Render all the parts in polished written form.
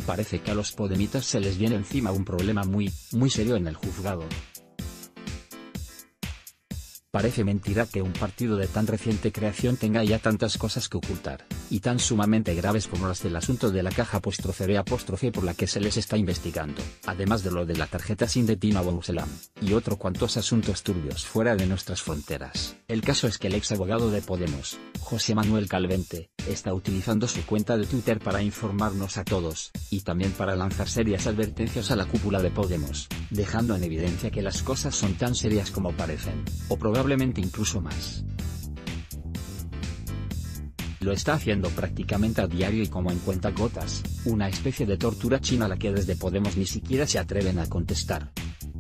Parece que a los podemitas se les viene encima un problema muy serio en el juzgado. Parece mentira que un partido de tan reciente creación tenga ya tantas cosas que ocultar, y tan sumamente graves como las del asunto de la caja _B_ por la que se les está investigando, además de lo de la tarjeta SIM de Tina Bouzelam, y otro cuantos asuntos turbios fuera de nuestras fronteras. El caso es que el ex abogado de Podemos, José Manuel Calvente, está utilizando su cuenta de Twitter para informarnos a todos, y también para lanzar serias advertencias a la cúpula de Podemos, dejando en evidencia que las cosas son tan serias como parecen, o probablemente incluso más. Lo está haciendo prácticamente a diario y como en cuentagotas, una especie de tortura china a la que desde Podemos ni siquiera se atreven a contestar.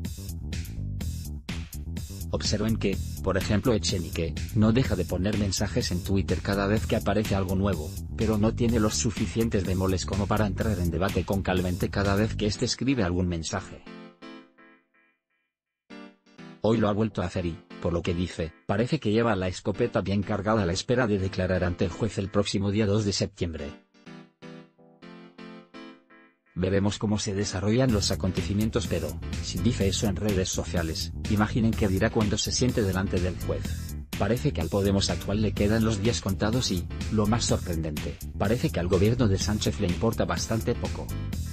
Observen que, por ejemplo, Echenique, no deja de poner mensajes en Twitter cada vez que aparece algo nuevo, pero no tiene los suficientes bemoles como para entrar en debate con Calvente cada vez que éste escribe algún mensaje. Hoy lo ha vuelto a hacer y, por lo que dice, parece que lleva la escopeta bien cargada a la espera de declarar ante el juez el próximo día 2 de septiembre. Veremos cómo se desarrollan los acontecimientos, pero, si dice eso en redes sociales, imaginen qué dirá cuando se siente delante del juez. Parece que al Podemos actual le quedan los días contados y, lo más sorprendente, parece que al gobierno de Sánchez le importa bastante poco.